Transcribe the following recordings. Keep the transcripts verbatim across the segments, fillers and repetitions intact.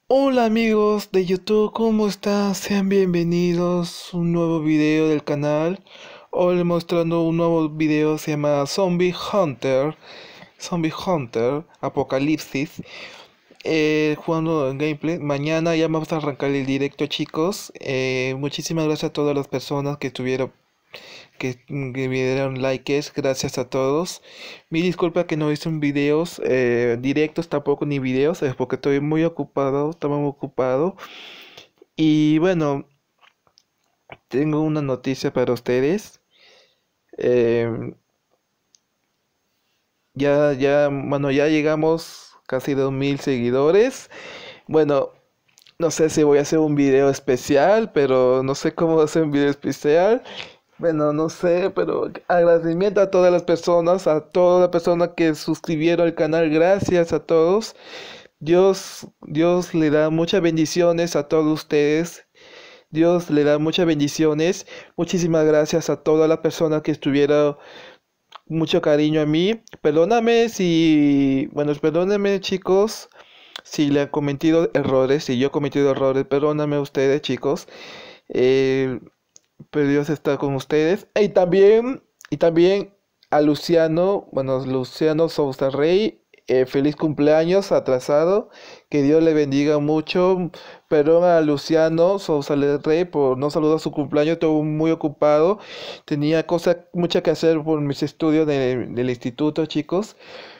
Hola amigos de YouTube, ¿cómo están? Sean bienvenidos a un nuevo video del canal. Hoy les mostrando un nuevo video, se llama Zombie Hunter. Zombie Hunter, Apocalipsis. Eh, jugando en gameplay. Mañana ya vamos a arrancar el directo, chicos. Eh, muchísimas gracias a todas las personas que estuvieron que, que me dieron likes, gracias a todos. Mi disculpa que no hice un videos eh, directos, tampoco ni videos, es porque estoy muy ocupado, estaba muy ocupado. Y bueno, tengo una noticia para ustedes. Eh, ya, ya, bueno, ya llegamos casi dos mil seguidores. Bueno, no sé si voy a hacer un video especial, pero no sé cómo hacer un video especial. Bueno, no sé, pero agradecimiento a todas las personas, a todas las personas que suscribieron al canal, gracias a todos. Dios, Dios le da muchas bendiciones a todos ustedes. Dios le da muchas bendiciones. Muchísimas gracias a todas las personas que estuvieron mucho cariño a mí. Perdóname si, bueno, perdónenme chicos, si le han cometido errores, si yo he cometido errores, perdóname ustedes chicos. Eh, pero Dios está con ustedes. Y también, y también a Luciano, bueno, Luciano Sousa Rey, eh, feliz cumpleaños atrasado, que Dios le bendiga mucho. Perdón a Luciano Sousa Rey por no saludar su cumpleaños, estuve muy ocupado, tenía cosas, muchas que hacer por mis estudios de- del instituto, chicos,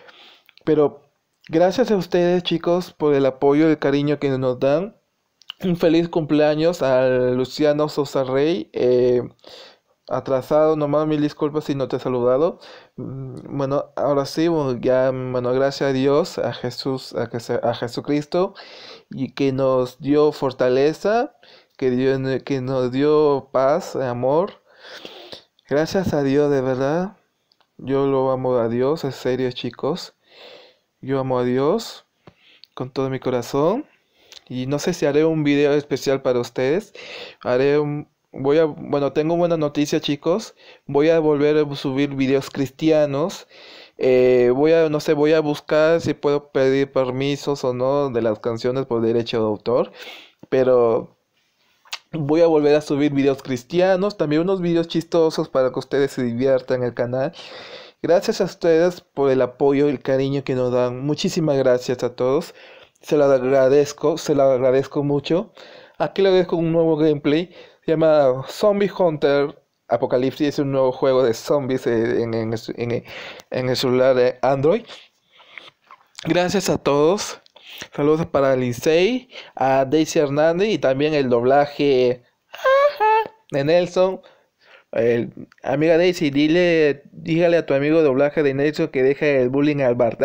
pero gracias a ustedes, chicos, por el apoyo y el cariño que nos dan. Un feliz cumpleaños a Luciano Sosa Rey. Eh, atrasado, nomás mil disculpas si no te he saludado. Mm, Bueno, ahora sí, bueno, ya, bueno, gracias a Dios, a Jesús, a, Jes- a Jesucristo, y que nos dio fortaleza, que, dio, que nos dio paz, amor. Gracias a Dios, de verdad. Yo lo amo a Dios, en serio, chicos. Yo amo a Dios con todo mi corazón. Y no sé si haré un video especial para ustedes. Haré un... Voy a... Bueno, tengo buena noticia, chicos. Voy a volver a subir videos cristianos. Eh, voy a, no sé, voy a buscar si puedo pedir permisos o no de las canciones por derecho de autor. Pero voy a volver a subir videos cristianos. También unos videos chistosos para que ustedes se diviertan en el canal. Gracias a ustedes por el apoyo y el cariño que nos dan. Muchísimas gracias a todos. Se lo agradezco, se lo agradezco mucho. Aquí le dejo un nuevo gameplay. Se llama Zombie Hunter Apocalipsis. Es un nuevo juego de zombies eh, en, en, en- en el celular de Android. Gracias a todos. Saludos para Lindsay, a Daisy Hernández y también el doblaje de Nelson. El, amiga Daisy, dile, dígale a tu amigo de doblaje de Nelson que deje el bullying al Bart.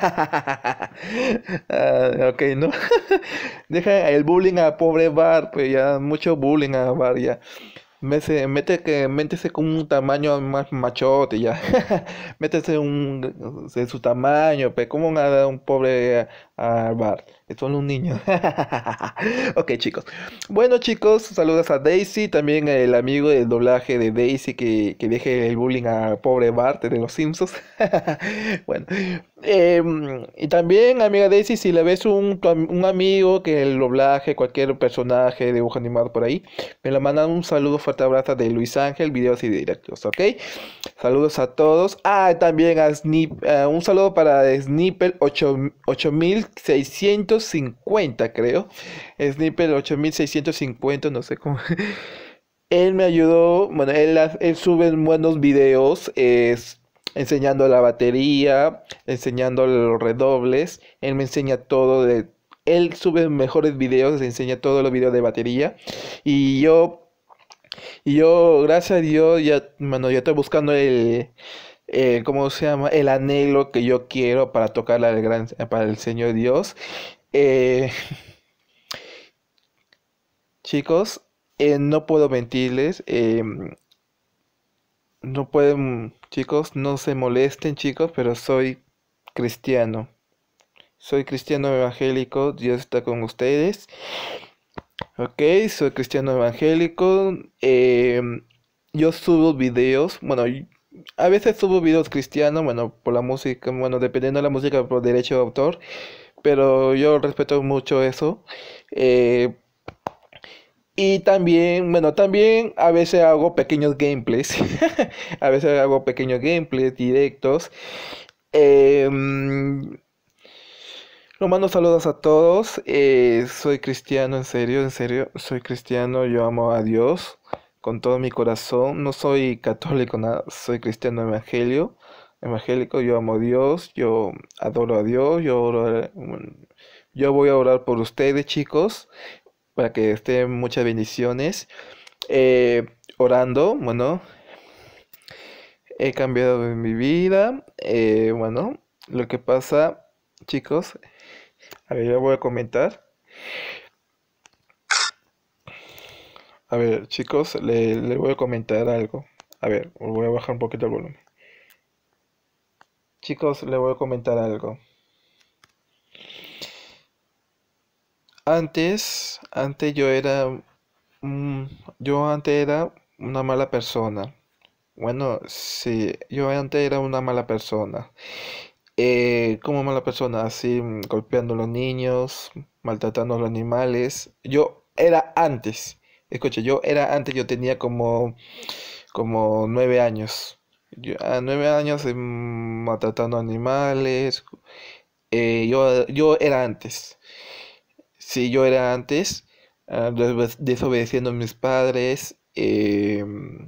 Ah, ok, ¿no? Deja el bullying al pobre Bart, pues ya, mucho bullying a Bart ya. Mete, mete que, métese con un tamaño más machote ya. Métese un, de su tamaño, pues, ¿cómo van a dar un pobre a, a Bart? Es solo un niño. Ok, chicos. Bueno, chicos, saludos a Daisy, también el amigo del doblaje de Daisy que, que deje el bullying a pobre Bart de los Simpsons. Bueno, em, y también, amiga Daisy, si le ves un, tu am- un amigo que el doblaje, cualquier personaje, dibujo animado por ahí, me lo mandan un saludo, fuerte abrazo de Luis Ángel, videos y directos, ¿ok? Saludos a todos. Ah, también a Snip, eh, un saludo para Sniper ocho ocho mil seiscientos cincuenta creo. Sniper ocho mil seiscientos cincuenta no sé cómo. Él me ayudó, bueno, él, ha- él sube buenos videos, es enseñando la batería, enseñando los redobles. Él me enseña todo de... Él sube mejores videos, enseña todos los videos de batería. Y yo y yo, gracias a Dios, ya, bueno, ya estoy buscando el, el, ¿cómo se llama? El anhelo que yo quiero para tocar al gran, para el Señor Dios. Eh, chicos, eh, no puedo mentirles, eh, no pueden, chicos, no se molesten, chicos, pero soy cristiano. Soy cristiano evangélico, Dios está con ustedes. Ok, soy cristiano evangélico. em, yo subo videos, bueno, y- a veces subo videos cristianos, bueno, por la música, bueno, dependiendo de la música por derecho de autor. pero yo respeto mucho eso. Eh, y también, bueno, también a veces hago pequeños gameplays. A veces hago pequeños gameplays directos. Eh, mm, Los mando saludos a todos. Eh, soy cristiano, en serio, en serio. Soy cristiano, yo amo a Dios con todo mi corazón. No soy católico, nada. Soy cristiano evangelio. Evangélico, yo amo a Dios, yo adoro a Dios, yo oro, mm, yo voy a orar por ustedes, chicos, para que estén muchas bendiciones. Eh, Orando, bueno, he cambiado en mi vida. Eh, bueno, lo que pasa, chicos, a ver, yo voy a comentar. A ver, chicos, le, le voy a comentar algo. A ver, voy a bajar un poquito el volumen. Chicos, le voy a comentar algo. Antes, antes yo era, mm, yo antes era una mala persona. Bueno, sí, yo antes era una mala persona. Eh, como mala persona, así, mm, golpeando a los niños, maltratando a los animales. Yo era antes. Escucha, yo era antes, yo tenía como, como nueve años. Yo, a nueve años eh, mm, maltratando animales. Eh, yo, yo era antes. Sí, yo era antes, ah, desobe- desobedeciendo a mis padres. eh,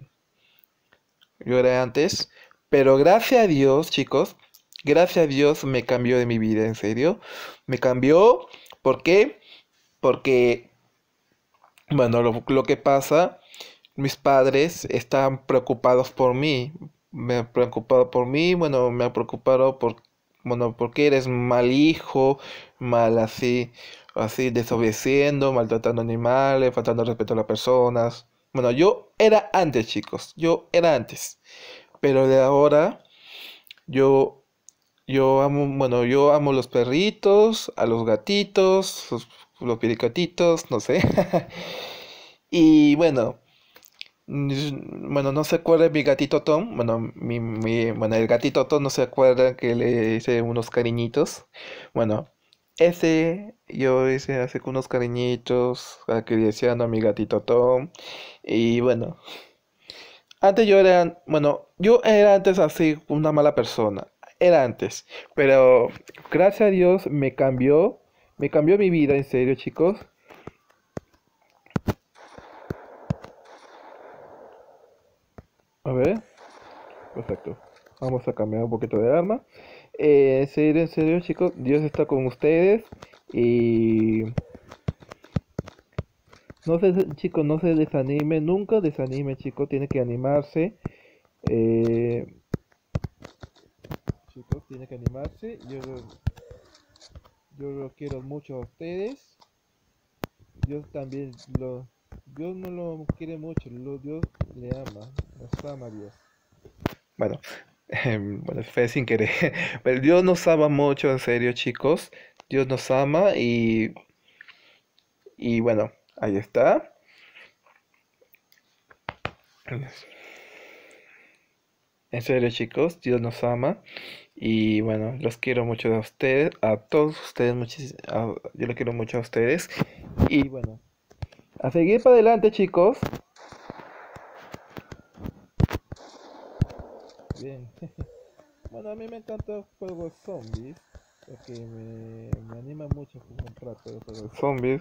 yo era antes. Pero gracias a Dios, chicos, gracias a Dios me cambió de mi vida, en serio. Me cambió, ¿por qué? Porque, bueno, lo, lo que pasa, mis padres están preocupados por mí. Me han preocupado por mí, bueno, me han preocupado por, bueno, porque eres mal hijo, mal así, así desobedeciendo, maltratando animales, faltando al respeto a las personas. Bueno, yo era antes, chicos, yo era antes. Pero de ahora, yo yo amo, bueno, yo amo los perritos, a los gatitos, los, los piricatitos, no sé. Y bueno, mm, bueno, no se acuerda mi gatito Tom. Bueno, mi, mi- bueno, el gatito Tom no se acuerda que le hice unos cariñitos. Bueno, ese yo hice hace unos cariñitos acariciando a mi gatito Tom. Y bueno, antes yo era, bueno, yo era antes así una mala persona, era antes, pero gracias a Dios me cambió, me cambió mi vida, en serio, chicos. A ver, perfecto. Vamos a cambiar un poquito de arma. Eh, en serio, en serio, chicos, Dios está con ustedes y no se, chicos, no se desanime, nunca desanime, chicos, tiene que animarse. Eh, chicos, tiene que animarse. Yo, yo lo quiero mucho a ustedes. Dios también lo, Dios no lo quiere mucho, lo, Dios le ama, nos ama Dios. Bueno, em, bueno, fue sin querer, pero Dios nos ama mucho, en serio, chicos. Dios nos ama y, y bueno, ahí está. En serio, chicos, Dios nos ama y bueno, los quiero mucho a ustedes, a todos ustedes, muchis- a- yo los quiero mucho a ustedes y bueno, a seguir para adelante, chicos. Bien. Bueno, a mí me encanta el juego de zombies, porque me, me anima mucho jugar un rato de juego de zombies.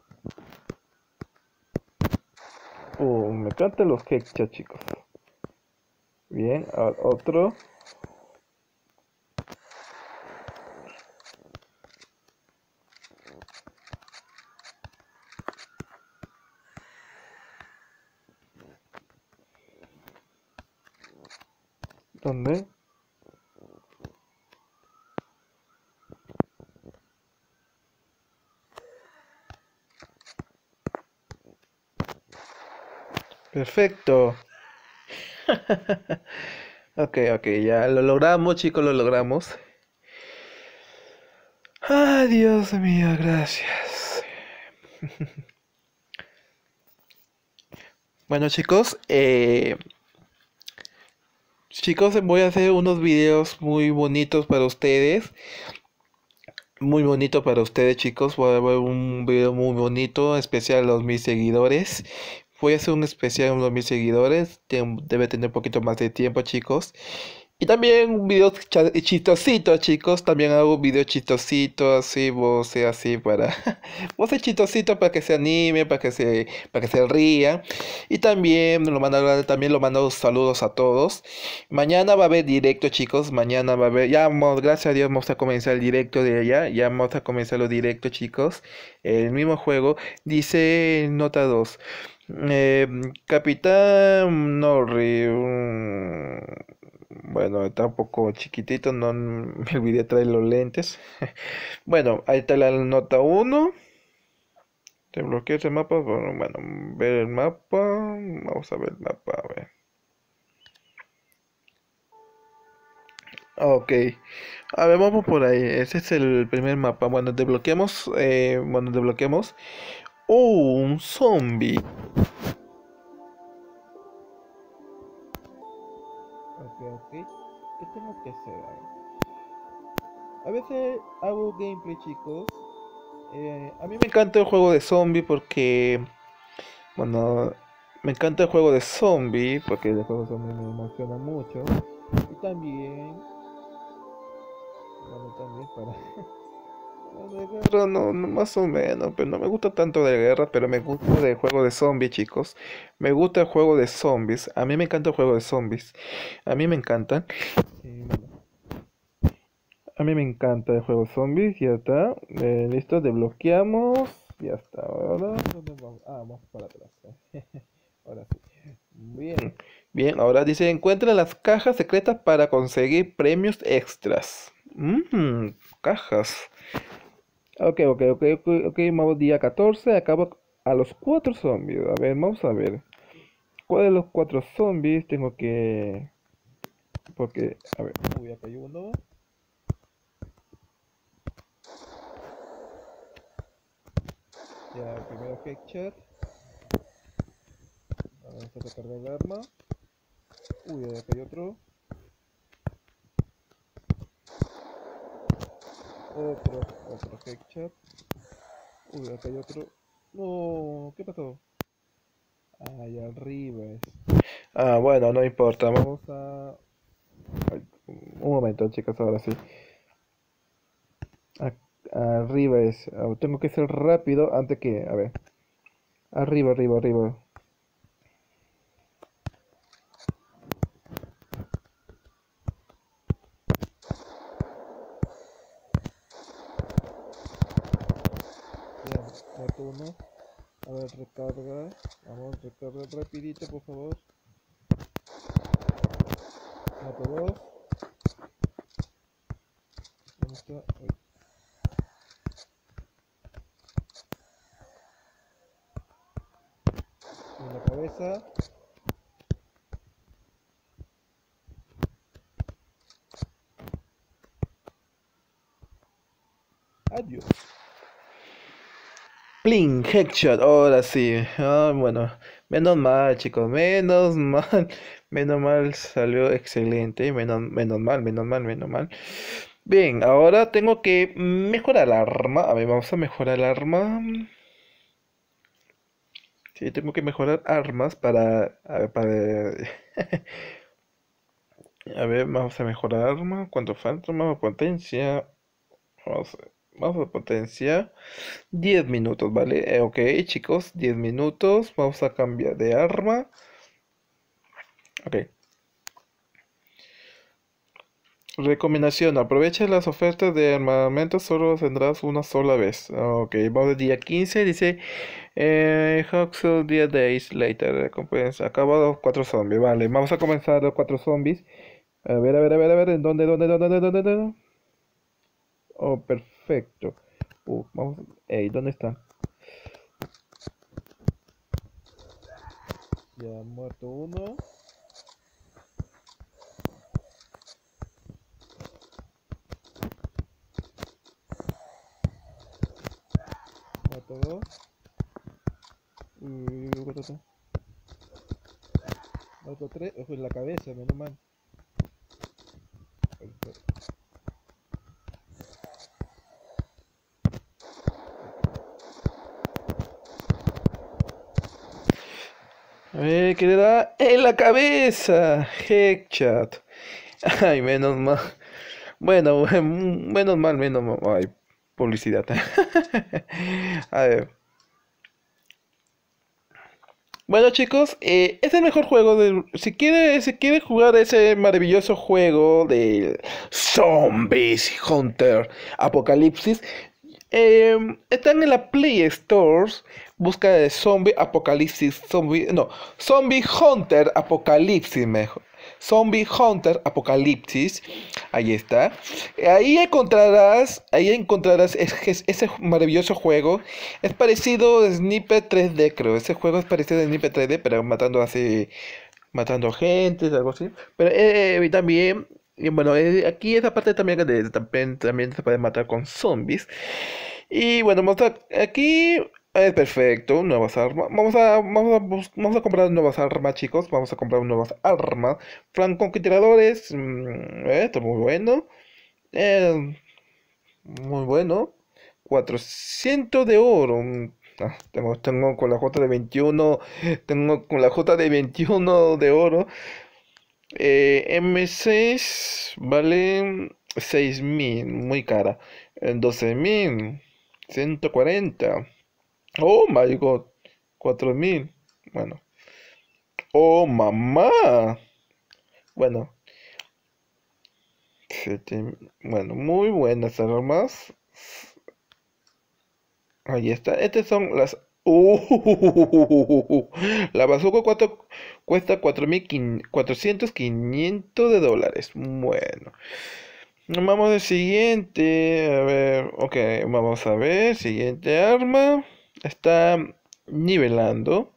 Uh, me encantan los hexa, chicos. Bien, a- otro. ¿Dónde? Perfecto. Ok, ok, ya lo logramos, chicos, lo logramos. Ay, Dios mío, gracias. Bueno, chicos, eh, chicos, voy a hacer unos videos muy bonitos para ustedes. muy bonito para ustedes, chicos. Voy a ver un video muy bonito, especial a los mil seguidores. Voy a hacer un especial a los mil seguidores. Ten- debe tener un poquito más de tiempo, chicos. Y también videos cha- chistositos, chicos. También hago videos chistositos, así, voces así para... voces chistositos para que se anime, para que se, para que se rían. Y también lo mando, también lo mando saludos a todos. Mañana va a haber directo, chicos. Mañana va a haber... Ya, vamos, gracias a Dios, vamos a comenzar el directo de allá. Ya vamos a comenzar los directos, chicos. El mismo juego. Dice nota dos. Eh, Capitán Norri. mm, Bueno, está un poco chiquitito, no me olvidé traer los lentes. Bueno, ahí está la nota uno. Te bloquea ese mapa. Bueno, bueno, ver el mapa. Vamos a ver el mapa, a ver. Ok. A ver, vamos por ahí. Ese es el primer mapa. Bueno, desbloqueamos. Eh, bueno, desbloqueamos. ¡Oh! Un zombie. Ok, ok. ¿Qué tengo que hacer? A ver. A veces hago gameplay, chicos. Eh, a mí me encanta el juego de zombie porque, bueno, me encanta el juego de zombie porque el juego de zombie me emociona mucho. Y también, bueno, también para... bueno, de guerra no, no, más o menos, pero no me gusta tanto de guerra, pero me gusta el juego de zombies, chicos. Me gusta el juego de zombies. A mí me encanta el juego de zombies. A mí me encantan. Y bueno, a mí me encanta el juego zombies, ya está. Eh, listo, desbloqueamos. Ya está. Ahora, ¿dónde vamos? Ah, vamos para atrás. Ahora sí. Bien. Bien, ahora dice, encuentra las cajas secretas para conseguir premios extras. Mmm, cajas. Ok, ok, ok, ok, ok, vamos día catorce, acabo a los cuatro zombies. A ver, vamos a ver. ¿Cuál de los cuatro zombies tengo que...? Porque, a ver, uy, acá hay uno. Ya, primero headshot. Vamos a recargar el arma. Uy, acá hay otro. Otro, otro headshot. Uy, acá hay otro. No, ¿qué pasó? Ahí arriba es. Ah, bueno, no importa. Vamos a... ay, un momento, chicos, ahora sí. A- arriba es. ah, Tengo que ser rápido antes que... A ver. Arriba, arriba, arriba. Ya, muerto uno. A ver, recarga. Vamos, recarga rapidito, por favor. Muerto dos. ¿Dónde está? Uy, en la cabeza. Adiós. Plin, headshot, ahora sí. Ah, bueno, menos mal, chicos, menos mal. Menos mal, salió excelente. Menos, menos mal, menos mal, menos mal. Bien, ahora tengo que mejorar el arma. A ver, vamos a mejorar el arma. Sí, tengo que mejorar armas para... A ver, para... A ver, vamos a mejorar arma. ¿Cuánto falta? Vamos a potencia. Vamos a, vamos a potencia. diez minutos, ¿vale? Eh, ok, chicos, diez minutos. Vamos a cambiar de arma. Ok. Recomendación, aprovecha las ofertas de armamento, solo tendrás una sola vez. Ok, vamos al día quince, dice eh, Huxley diez days later, recompensa, acabados cuatro zombies, vale, vamos a comenzar los cuatro zombies. A ver, a ver, a ver, a ver, ¿en dónde, dónde, dónde, dónde, dónde, dónde? Oh, perfecto. Uh, vamos, ey, ¿dónde está? Ya, muerto uno, muerto dos, uy, uy, uy, uy, uy, muerto tres, ojo en la cabeza, menos mal. A ver, ¿qué le da? ¡En la cabeza! Headshot. Ay, menos mal. Bueno, menos mal, menos mal. Ay, publicidad. A ver. Bueno chicos, eh, es el mejor juego de... Si quiere, si quiere jugar ese maravilloso juego de Zombies Hunter Apocalipsis, eh, están en la Play Store. Busca de Zombie Apocalipsis, Zombie, no, Zombie Hunter Apocalipsis mejor. Zombie Hunter Apocalipsis, ahí está. Ahí encontrarás, ahí encontrarás es- es- ese maravilloso juego. Es parecido a Sniper tres D, creo. Ese juego es parecido a Sniper tres D, pero matando así, matando gente, algo así. Pero eh, también, y bueno, eh, aquí esa parte también, de, también, también se puede matar con zombies. Y bueno, vamos a, aquí es perfecto, nuevas armas. Vamos a, vamos a, bus- vamos a comprar nuevas armas, chicos. Vamos a comprar nuevas armas. Francotiradores, mm, eh, esto es muy bueno. Eh, muy bueno. Cuatrocientos de oro. mm, ah, tengo, tengo con la J de veintiuno. Tengo con la J de veintiuno de oro. Eh, M seis vale seis mil. Muy cara. Eh, doce mil. Ciento cuarenta. Oh my god. Cuatro mil. Bueno. Oh mamá. Bueno. siete- Bueno, muy buenas armas. Ahí está. Estas son las... Uh, la bazooka cuatro cuesta cuatro mil cuatrocientos quinientos de dólares. Bueno. Vamos al siguiente. A ver. Ok, vamos a ver. Siguiente arma. Está nivelando.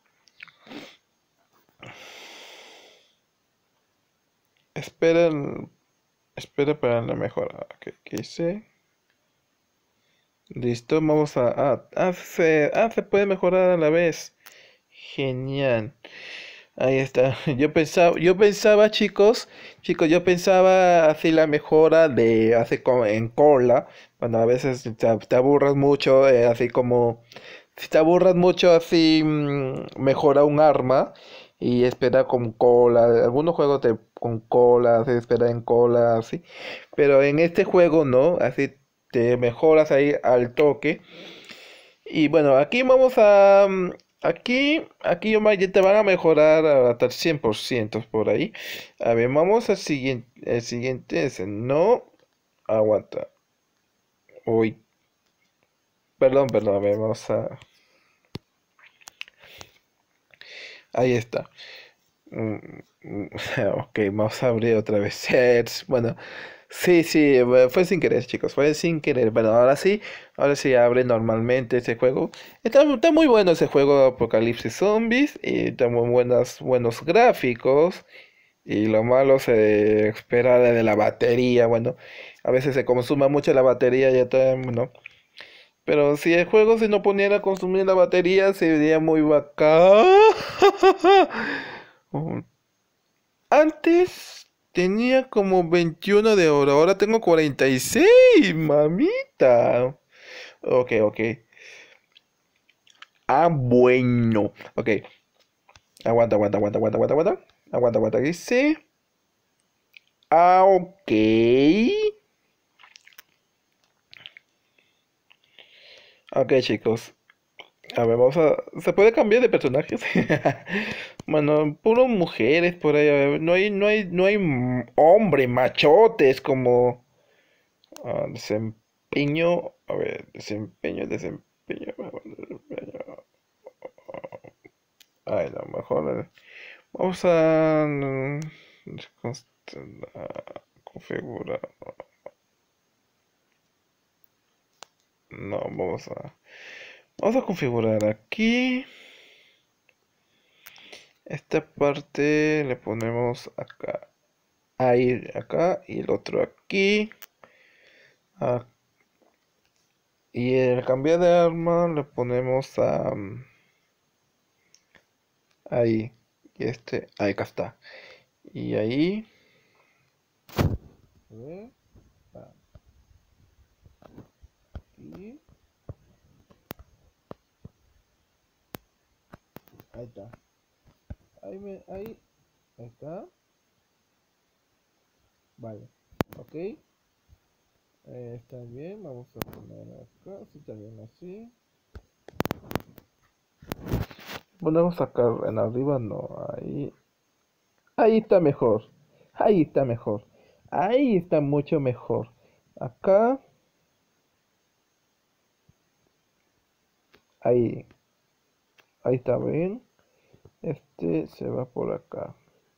Espera, espera para la mejora. Ok, ¿qué hice? Listo, vamos a... Ah, ah, se, ah, se puede mejorar a la vez. Genial. Ahí está. Yo pensaba, yo pensaba, chicos, chicos, yo pensaba así la mejora de hace como en cola, cuando a veces te, te aburras mucho, eh, así como si te aburras mucho así mm, mejora un arma y espera con cola. Algunos juegos te con cola, se espera en cola, así. Pero en este juego no, así te mejoras ahí al toque. Y bueno, aquí vamos a... mm, Aquí, aquí Omar, ya te van a mejorar hasta el cien por ciento por ahí. A ver, vamos al siguiente. El siguiente es... No, aguanta. Uy, perdón, perdón. A ver, vamos a... Ahí está. Mm, mm, Ok, vamos a abrir otra vez. Search. Bueno, sí, sí, eh, fue sin querer, chicos, fue sin querer. Bueno, ahora sí, ahora sí abre normalmente ese juego. Está, está muy bueno ese juego de Apocalipsis Zombies y está muy buenas, buenos gráficos. Y lo malo se espera de la batería. Bueno, a veces se consuma mucho la batería, ya está, bueno. Pero si el juego se no poniera a consumir la batería, sería muy bacán. Antes tenía como veintiuno de oro, ahora tengo cuarenta y seis, mamita. Ok, ok. Ah, bueno. Ok, aguanta, aguanta, aguanta, aguanta, aguanta, aguanta. Aguanta, aguanta, dice. Ah, ok. Ok, chicos. A ver, vamos a... ¿Se puede cambiar de personajes? Bueno, puro mujeres por ahí. A ver, no hay, no hay, no hay mm, hombre, machotes como... Ah, desempeño, a ver, desempeño, desempeño, desempeño. Ay, no, mejor eh, vamos a mm, const- ah, configurar. No, vamos a vamos a configurar aquí. Esta parte le ponemos acá, ahí, acá y el otro aquí. Ah, y el cambiar de arma le ponemos a mm, ahí. Y este, ahí acá está. Y ahí. A ver, ah, aquí. Ahí está. ahí me, ahí, ahí está. Vale, ok. Eh, está bien, vamos a poner acá, sí, está bien así. Ponemos acá en arriba, no, ahí. Ahí está mejor. Ahí está mejor. Ahí está mucho mejor. Acá, ahí, ahí está bien. Este se va por acá.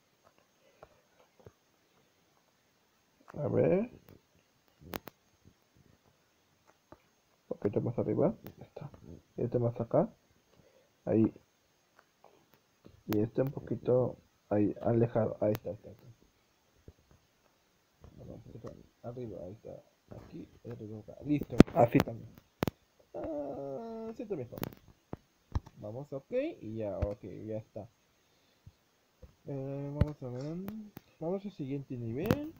A ver, un poquito más arriba. Ya está. Este más acá. Ahí. Y este un poquito ahí, alejado. Ahí está, ahí está. Ahí está. No, un poquito arriba, ahí está. Aquí, arriba, acá. Listo. Así también. Ah, siento mejor. Vamos, ok. Y ya, ok, ya está. Eh, vamos a ver. Vamos al siguiente nivel.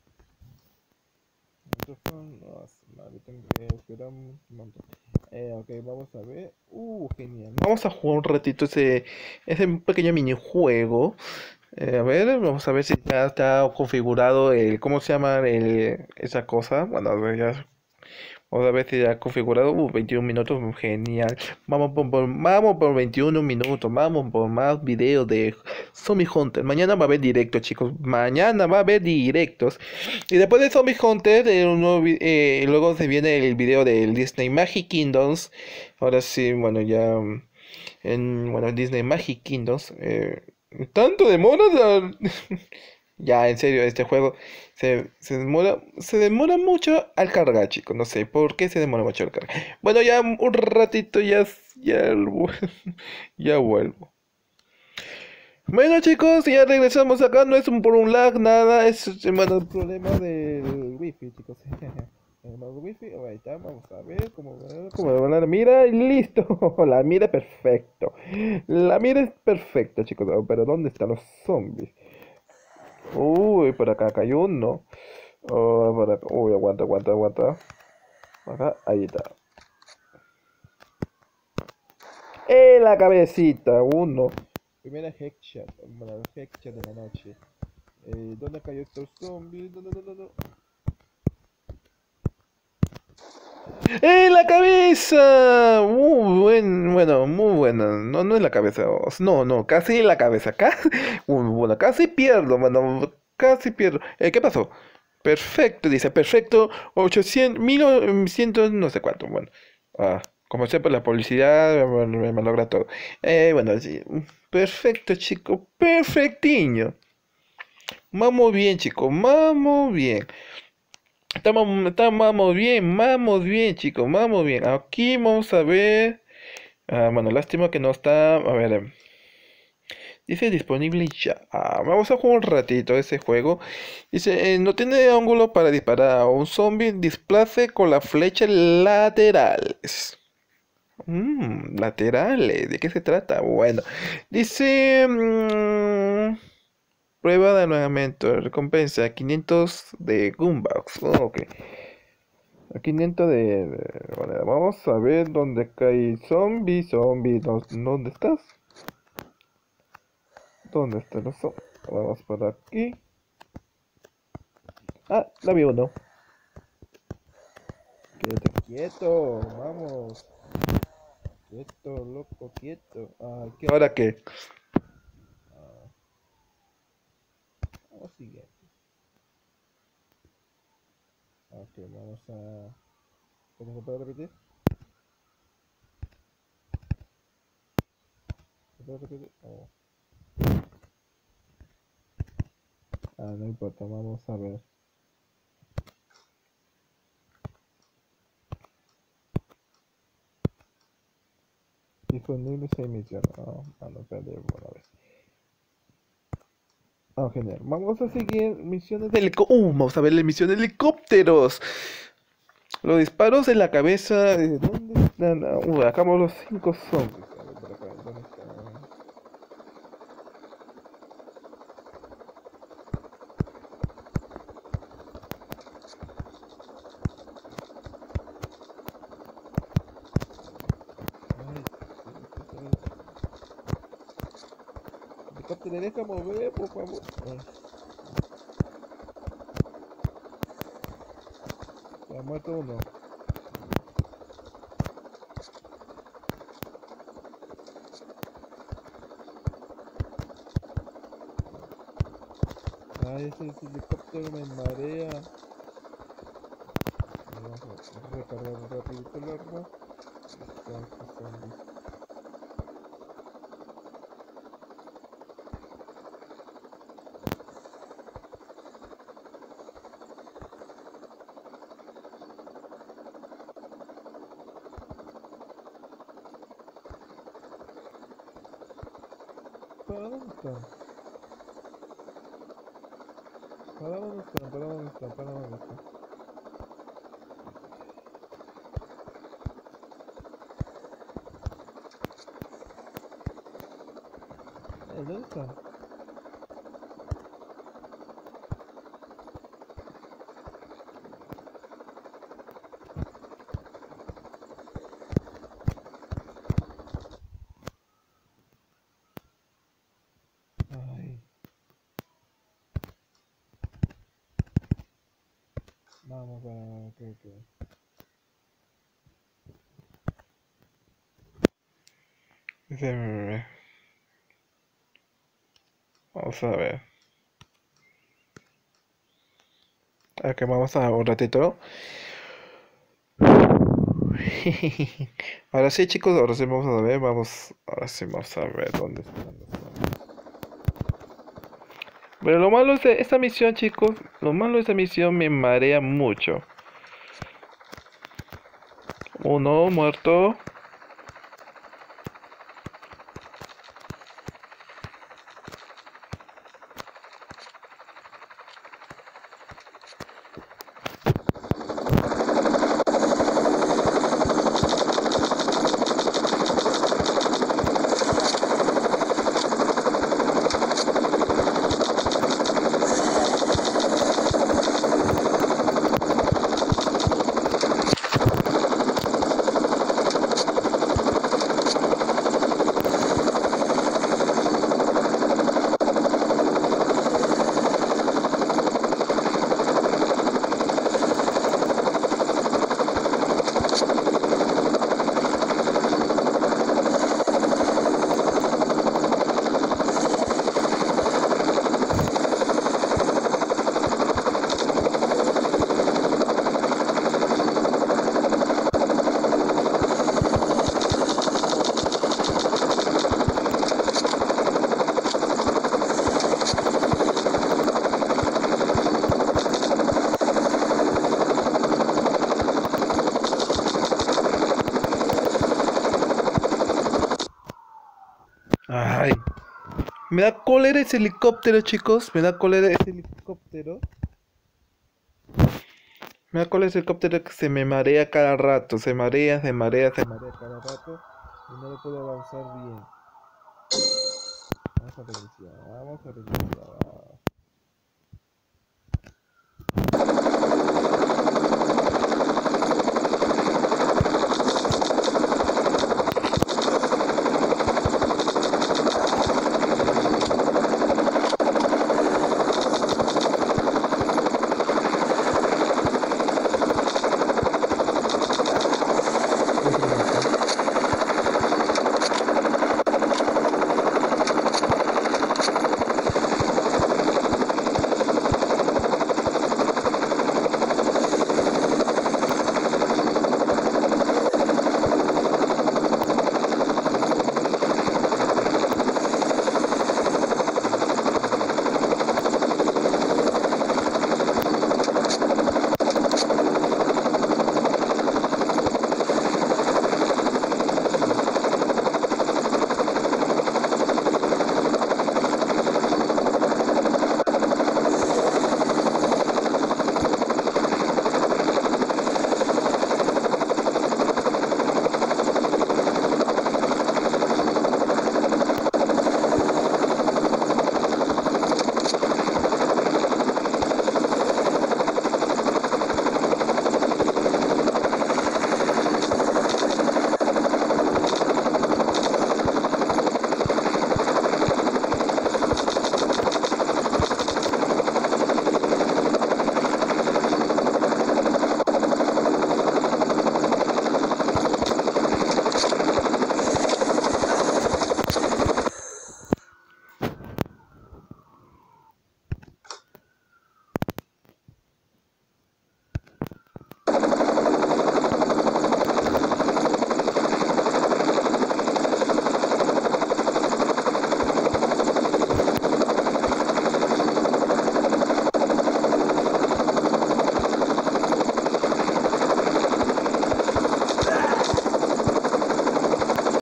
Micrófono, no, su madre, tengo que esperar un montón. Eh, ok, vamos a ver. Uh, genial. Vamos a jugar un ratito ese, ese pequeño minijuego. Eh, a ver, vamos a ver si ya está configurado el, ¿cómo se llama el, esa cosa? Bueno, a ver, ya, vamos a ver si ya ha configurado. Uh, veintiún minutos, genial. Vamos por, por- vamos por veintiún minutos, vamos por más videos de Zombie Hunter. Mañana va a haber directos, chicos. Mañana va a haber directos. Y después de Zombie Hunter, eh, un nuevo vi- eh, luego se viene el video del Disney Magic Kingdoms. Ahora sí, bueno, ya mm, en bueno, Disney Magic Kingdoms. Eh, ¿tanto demora? la- Ya, en serio, este juego se, se demora, se demora mucho al cargar, chicos. No sé por qué se demora mucho al cargar. Bueno, ya un ratito ya, ya, vu- ya vuelvo. Bueno chicos, ya regresamos acá, no es un, por un lag, nada, es eh, bueno, el problema del wifi, chicos. El wifi, ahí está, vamos a ver cómo va, cómo va la mira y listo. La mira perfecto. La mira es perfecta, chicos. Oh, pero ¿dónde están los zombies? Uy, por acá cayó uno. Oh, por acá. Uy, aguanta, aguanta, aguanta. Acá, ahí está. ¡Eh, la cabecita! Uno. Primera headshot, bueno, headshot de la noche. Eh, ¿dónde cayó estos zombies? No, no, no, no, no. ¡Eh, la cabeza! Muy buen, bueno, muy buena. No, no es la cabeza. o- No, no, casi la cabeza. Casi, bueno, casi pierdo, bueno, casi pierdo. Eh, ¿qué pasó? Perfecto, dice, perfecto. ochocientos, mil ciento, no sé cuánto. Bueno, ah, como siempre, la publicidad me, me- me logra todo. Eh, bueno, sí, perfecto, chico, perfectiño. Vamos bien, chicos, vamos bien. Estamos, estamos, vamos bien, vamos bien, chicos, vamos bien. Aquí vamos a ver. Ah, bueno, lástima que no está. A ver, em, dice disponible ya. Ah, vamos a jugar un ratito ese juego. Dice, eh, no tiene ángulo para disparar a un zombie. Desplace con la flecha laterales. Mm, laterales, ¿de qué se trata? Bueno, dice. mm, prueba de nuevamente. Recompensa quinientos de Goombox. Oh, ok. A quinientos de, de- Vale, vamos a ver dónde cae zombie, zombie. ¿dó- ¿Dónde estás? ¿Dónde están los zombies? Vamos por aquí. Ah, la vi uno. Quieto, quieto, vamos. Quieto, loco, quieto. Ah, ¿qué? ¿Ahora qué? Ah, vamos siguiente. Ok, vamos a. ¿Cómo se puede repetir? ¿Se puede repetir? Oh. Ah, no importa, vamos a ver. Disponible seis misiones. Ah, ah, no, espérate, bueno, a ver. Ah, genial. Vamos a seguir misiones de helicópteros. Uh, vamos a ver la misión de helicópteros. Los disparos en la cabeza. ¿De dónde están? Ah, Uh, acabamos los cinco zombies. A ver, por acá, ¿dónde están? Ay, helicóptero, deja mover, por favor. Ay, ¿se ha muerto uno? Ay, ese helicóptero me marea. Vamos a recargar un rapidito el arma. Descanso, zombie. ¿Para dónde están? ¿Para dónde están? ¿Para dónde están? ¿Para dónde están? Eh, ¿dónde están? Ay, vamos a... ¿Qué, qué? Déjame ver. Vamos a ver. A que vamos a un ratito. Ahora sí, chicos, ahora sí vamos a ver, vamos, ahora sí vamos a ver dónde están los zombies. Pero lo malo es de esta misión, chicos, lo malo de esta misión me marea mucho. Uno muerto. Ay, me da cólera ese helicóptero, chicos, me da cólera ese helicóptero. Me da cólera ese helicóptero que se me marea cada rato, se marea, se marea, se marea cada rato y no lo puedo avanzar bien. Vamos a reiniciar, vamos a reiniciar.